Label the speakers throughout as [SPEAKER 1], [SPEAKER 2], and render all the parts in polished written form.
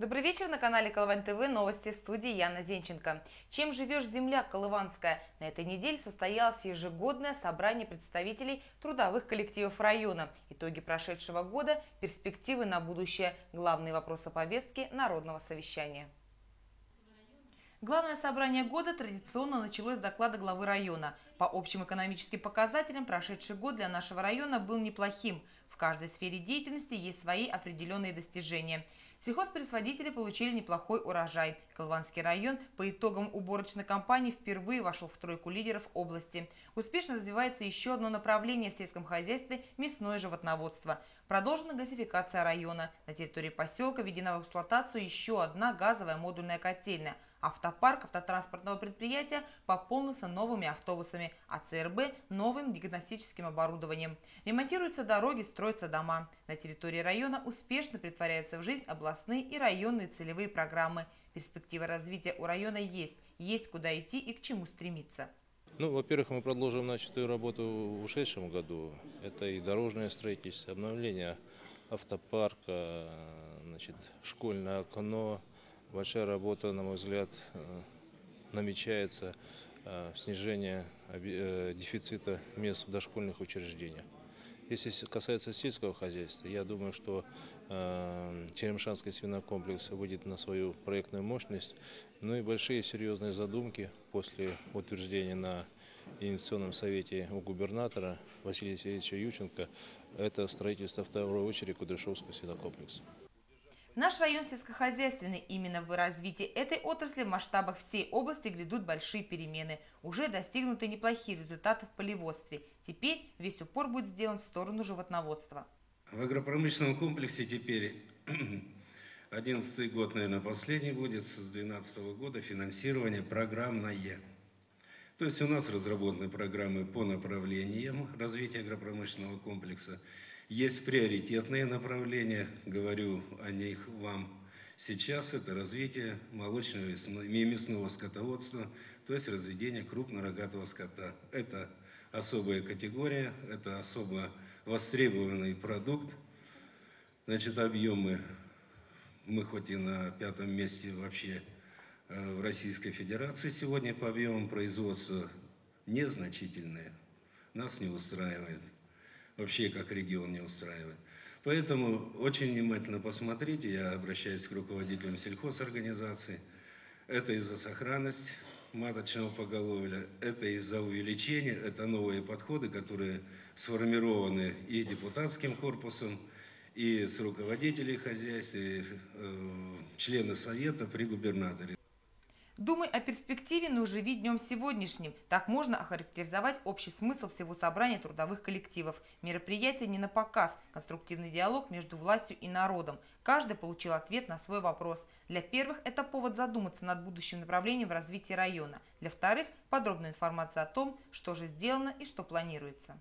[SPEAKER 1] Добрый вечер, на канале Колывань ТВ, новости в студии Яна Зенченко. Чем живешь, земля колыванская? На этой неделе состоялось ежегодное собрание представителей трудовых коллективов района. Итоги прошедшего года, перспективы на будущее, главные вопросы повестки народного совещания. Главное собрание года традиционно началось с доклада главы района. По общим экономическим показателям прошедший год для нашего района был неплохим. В каждой сфере деятельности есть свои определенные достижения. Сельхозпроизводители получили неплохой урожай. Колыванский район по итогам уборочной кампании впервые вошел в тройку лидеров области. Успешно развивается еще одно направление в сельском хозяйстве – мясное животноводство. Продолжена газификация района. На территории поселка введена в эксплуатацию еще одна газовая модульная котельная. Автопарк автотранспортного предприятия пополнился новыми автобусами, а ЦРБ – новым диагностическим оборудованием. Ремонтируются дороги, строятся дома. На территории района успешно претворяются в жизнь областные и районные целевые программы. Перспектива развития у района есть куда идти и к чему стремиться.
[SPEAKER 2] Во-первых, мы продолжим начатую работу в ушедшем году. Это и дорожное строительство, обновление автопарка, школьное окно. Большая работа, на мой взгляд, намечается в снижении дефицита мест в дошкольных учреждениях. Если касается сельского хозяйства, я думаю, что Черемшанский свинокомплекс выйдет на свою проектную мощность, и большие серьезные задумки после утверждения на Инициационном совете у губернатора Василия Сергеевича Ющенко – это строительство второй очереди Кудряшовского свинокомплекса.
[SPEAKER 1] Наш район сельскохозяйственный. Именно в развитии этой отрасли в масштабах всей области грядут большие перемены. Уже достигнуты неплохие результаты в полеводстве. Теперь весь упор будет сделан в сторону животноводства.
[SPEAKER 3] В агропромышленном комплексе теперь 11-й год, наверное, последний будет, с 2012 года финансирование программное. То есть у нас разработаны программы по направлениям развития агропромышленного комплекса. Есть приоритетные направления, говорю о них вам сейчас, это развитие молочного и мясного скотоводства, то есть разведение крупнорогатого скота. Это особая категория, это особо востребованный продукт. Объемы, мы хоть и на 5-м месте вообще в Российской Федерации сегодня по объемам производства незначительные, нас не устраивает. Вообще как регион не устраивает. Поэтому очень внимательно посмотрите, я обращаюсь к руководителям сельхозорганизаций. Это из-за сохранности маточного поголовья, это из-за увеличения, это новые подходы, которые сформированы и депутатским корпусом, и с руководителей хозяйств, и члены совета при губернаторе.
[SPEAKER 1] Думай о перспективе, но живи днем сегодняшним. Так можно охарактеризовать общий смысл всего собрания трудовых коллективов. Мероприятие не на показ, конструктивный диалог между властью и народом. Каждый получил ответ на свой вопрос. Для первых это повод задуматься над будущим направлением в развитии района. Для вторых подробная информация о том, что же сделано и что планируется.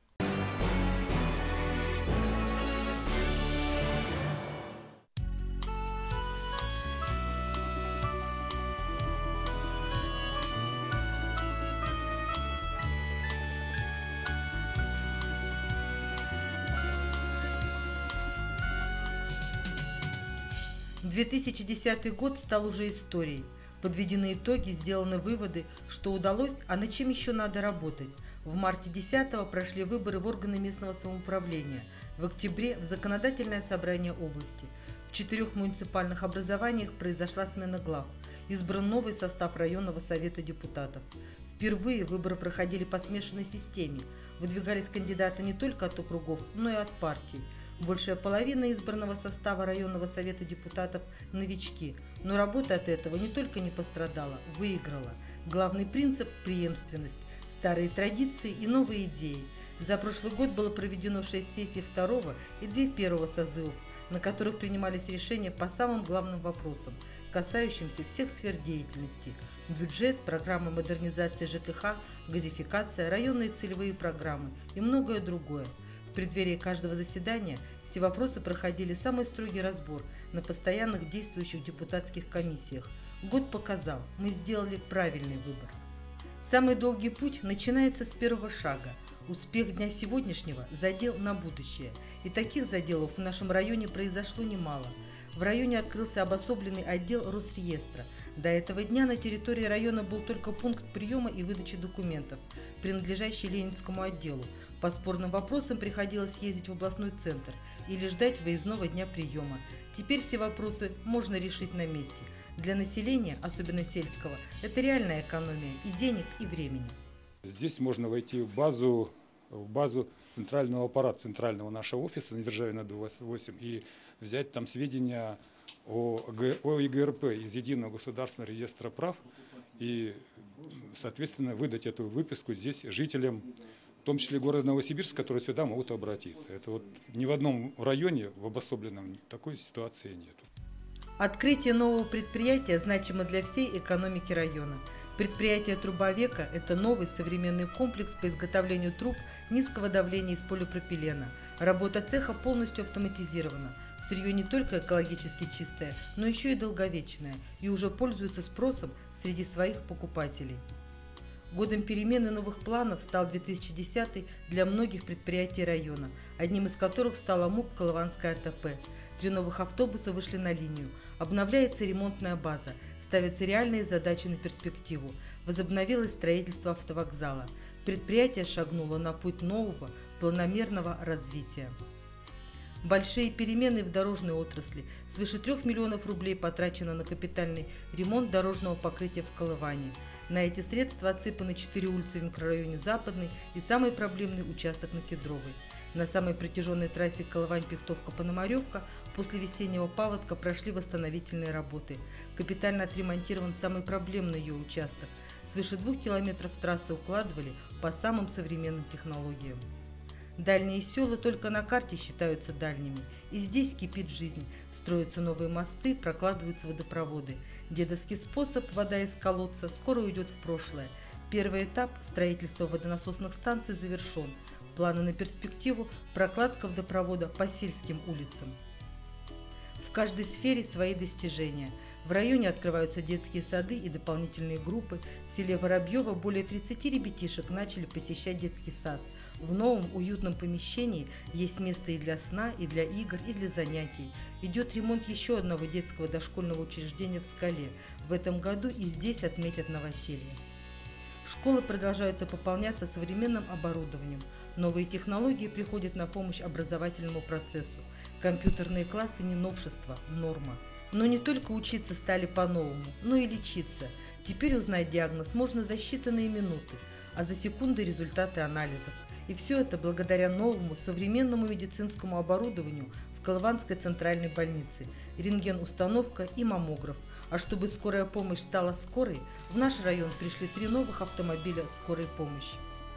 [SPEAKER 4] – 2010 год стал уже историей. Подведены итоги, сделаны выводы, что удалось, а над чем еще надо работать. В марте 10-го прошли выборы в органы местного самоуправления. В октябре – в законодательное собрание области. В 4 муниципальных образованиях произошла смена глав. Избран новый состав районного совета депутатов. Впервые выборы проходили по смешанной системе. Выдвигались кандидаты не только от округов, но и от партий. Большая половина избранного состава районного совета депутатов – новички. Но работа от этого не только не пострадала, выиграла. Главный принцип – преемственность, старые традиции и новые идеи. За прошлый год было проведено 6 сессий 2-го и 2 1-го созывов, на которых принимались решения по самым главным вопросам, касающимся всех сфер деятельности – бюджет, программы модернизации ЖКХ, газификация, районные целевые программы и многое другое. В преддверии каждого заседания все вопросы проходили самый строгий разбор на постоянных действующих депутатских комиссиях. Год показал, мы сделали правильный выбор. Самый долгий путь начинается с первого шага. Успех дня сегодняшнего – задел на будущее. И таких заделов в нашем районе произошло немало. в районе открылся обособленный отдел Росреестра. До этого дня на территории района был только пункт приема и выдачи документов, принадлежащий Ленинскому отделу. По спорным вопросам приходилось ездить в областной центр или ждать выездного дня приема. Теперь все вопросы можно решить на месте. Для населения, особенно сельского, это реальная экономия и денег, и времени.
[SPEAKER 5] Здесь можно войти в базу центрального аппарата, центрального нашего офиса на Державина 28 и взять там сведения о ЕГРП из Единого государственного реестра прав и, соответственно, выдать эту выписку здесь жителям, в том числе города Новосибирск, которые сюда могут обратиться. Это вот ни в одном районе, в обособленном, такой ситуации нет.
[SPEAKER 4] Открытие нового предприятия значимо для всей экономики района. Предприятие «Трубовека» – это новый современный комплекс по изготовлению труб низкого давления из полипропилена. Работа цеха полностью автоматизирована. Сырье не только экологически чистое, но еще и долговечное, и уже пользуется спросом среди своих покупателей. Годом перемен и новых планов стал 2010 для многих предприятий района, одним из которых стала МУП «Колыванская АТП». 3 новых автобуса вышли на линию, обновляется ремонтная база, ставятся реальные задачи на перспективу, возобновилось строительство автовокзала. Предприятие шагнуло на путь нового, планомерного развития. Большие перемены в дорожной отрасли. Свыше 3 миллионов рублей потрачено на капитальный ремонт дорожного покрытия в Колыване. На эти средства отсыпаны 4 улицы в микрорайоне Западный и самый проблемный участок на Кедровой. На самой протяженной трассе Колывань-Пихтовка-Пономаревка после весеннего паводка прошли восстановительные работы. Капитально отремонтирован самый проблемный ее участок. Свыше 2 километров трассы укладывали по самым современным технологиям. Дальние села только на карте считаются дальними. И здесь кипит жизнь. Строятся новые мосты, прокладываются водопроводы. Дедовский способ «вода из колодца» скоро уйдет в прошлое. Первый этап строительства водонасосных станций завершен. Планы на перспективу – прокладка водопровода по сельским улицам. В каждой сфере свои достижения. В районе открываются детские сады и дополнительные группы. В селе Воробьево более 30 ребятишек начали посещать детский сад. В новом уютном помещении есть место и для сна, и для игр, и для занятий. Идет ремонт еще одного детского дошкольного учреждения в Скале. В этом году и здесь отметят новоселье. Школы продолжаются пополняться современным оборудованием. Новые технологии приходят на помощь образовательному процессу. Компьютерные классы не новшество, норма. Но не только учиться стали по-новому, но и лечиться. Теперь узнать диагноз можно за считанные минуты, а за секунды результаты анализов. И все это благодаря новому современному медицинскому оборудованию в Колыванской центральной больнице, рентген-установка и маммограф. А чтобы скорая помощь стала скорой, в наш район пришли 3 новых автомобиля скорой помощи.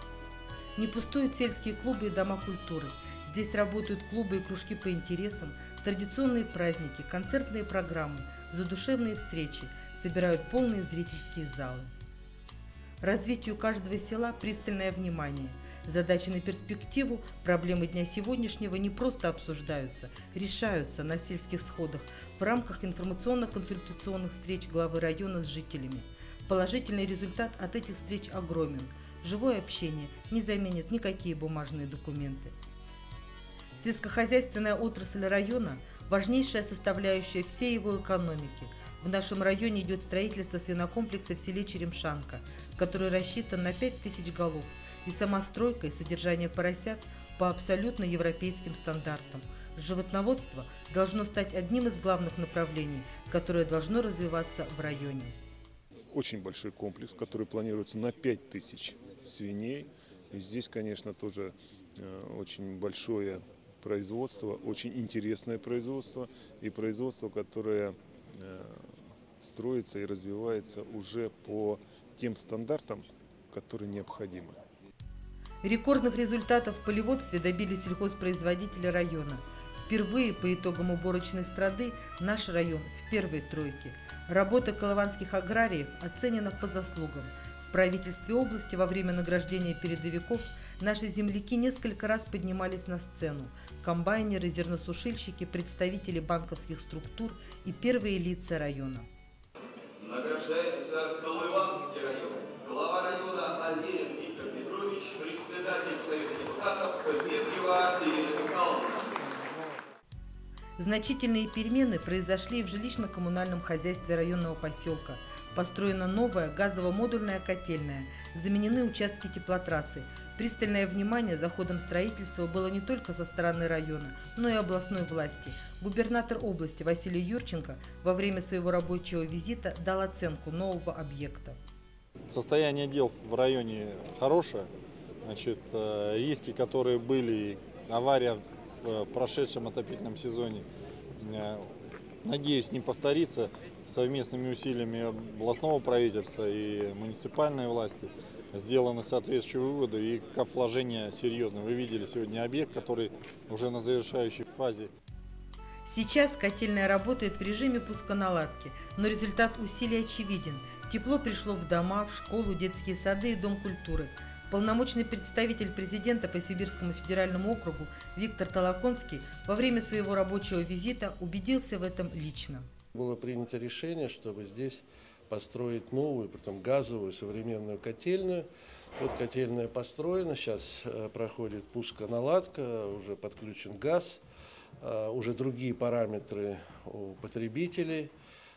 [SPEAKER 4] Не пустуют сельские клубы и дома культуры. Здесь работают клубы и кружки по интересам, традиционные праздники, концертные программы, задушевные встречи, собирают полные зрительские залы. Развитию каждого села пристальное внимание. Задачи на перспективу, проблемы дня сегодняшнего не просто обсуждаются, решаются на сельских сходах в рамках информационно-консультационных встреч главы района с жителями. Положительный результат от этих встреч огромен. Живое общение не заменит никакие бумажные документы. Сельскохозяйственная отрасль района – важнейшая составляющая всей его экономики. В нашем районе идет строительство свинокомплекса в селе Черемшанка, который рассчитан на 5000 голов, и сама стройка и содержание поросят по абсолютно европейским стандартам. Животноводство должно стать одним из главных направлений, которое должно развиваться в районе.
[SPEAKER 6] Очень большой комплекс, который планируется на 5000 свиней. И здесь, конечно, тоже очень большое производство, очень интересное производство и производство, которое строится и развивается уже по тем стандартам, которые необходимы.
[SPEAKER 4] Рекордных результатов в полеводстве добились сельхозпроизводители района. Впервые по итогам уборочной страды наш район в первой тройке. Работа колыванских аграриев оценена по заслугам. В правительстве области во время награждения передовиков наши земляки несколько раз поднимались на сцену. Комбайнеры, зерносушильщики, представители банковских структур и первые лица района.
[SPEAKER 7] Награждается Колыванский район. Глава района Аверин Виктор Петрович, председатель Совета депутатов Дмитриева Ирина Михайловна.
[SPEAKER 4] Значительные перемены произошли и в жилищно-коммунальном хозяйстве районного поселка. Построена новая газово-модульная котельная, заменены участки теплотрассы. Пристальное внимание за ходом строительства было не только со стороны района, но и областной власти. Губернатор области Василий Юрченко во время своего рабочего визита дал оценку нового объекта.
[SPEAKER 8] Состояние дел в районе хорошее. Значит, риски, которые были, авария в прошедшем отопительном сезоне, надеюсь, не повторится. Совместными усилиями областного правительства и муниципальной власти сделаны соответствующие выводы и вложения серьезные. Вы видели сегодня объект, который уже на завершающей фазе.
[SPEAKER 4] Сейчас котельная работает в режиме пусконаладки, но результат усилий очевиден. Тепло пришло в дома, в школу, детские сады и Дом культуры. Полномочный представитель президента по Сибирскому федеральному округу Виктор Толоконский во время своего рабочего визита убедился в этом лично.
[SPEAKER 9] Было принято решение, чтобы здесь построить новую, притом газовую современную котельную. Вот котельная построена, сейчас проходит пусконаладка, уже подключен газ, уже другие параметры у потребителей.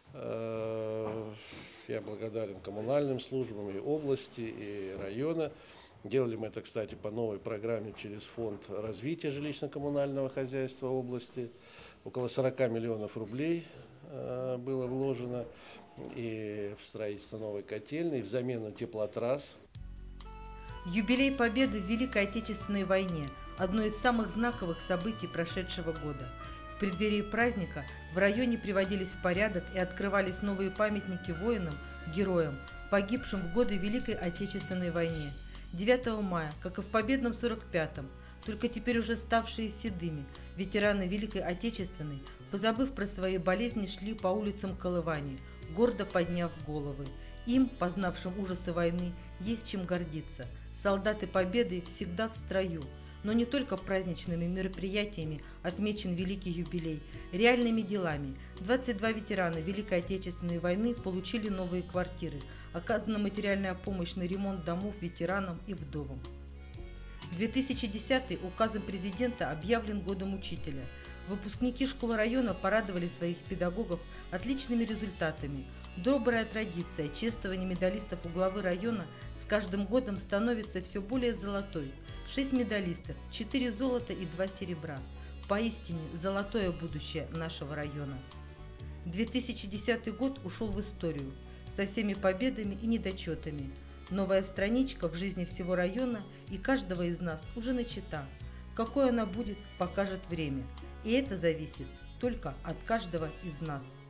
[SPEAKER 9] Я благодарен коммунальным службам и области, и района. Делали мы это, кстати, по новой программе через фонд развития жилищно-коммунального хозяйства области. Около 40 миллионов рублей было вложено и в строительство новой котельной, и в замену теплотрасс.
[SPEAKER 4] Юбилей Победы в Великой Отечественной войне – одно из самых знаковых событий прошедшего года. В преддверии праздника в районе приводились в порядок и открывались новые памятники воинам, героям, погибшим в годы Великой Отечественной войне. 9 мая, как и в победном 45-м, только теперь уже ставшие седыми, ветераны Великой Отечественной, позабыв про свои болезни, шли по улицам Колывани, гордо подняв головы. Им, познавшим ужасы войны, есть чем гордиться. Солдаты Победы всегда в строю. Но не только праздничными мероприятиями отмечен великий юбилей. Реальными делами 22 ветерана Великой Отечественной войны получили новые квартиры. Оказана материальная помощь на ремонт домов ветеранам и вдовам. 2010 указом президента объявлен годом учителя. Выпускники школ района порадовали своих педагогов отличными результатами. Добрая традиция чествования медалистов у главы района с каждым годом становится все более золотой. 6 медалистов, 4 золота и 2 серебра. Поистине золотое будущее нашего района. 2010 год ушел в историю со всеми победами и недочетами. Новая страничка в жизни всего района и каждого из нас уже начата. Какой она будет, покажет время. И это зависит только от каждого из нас.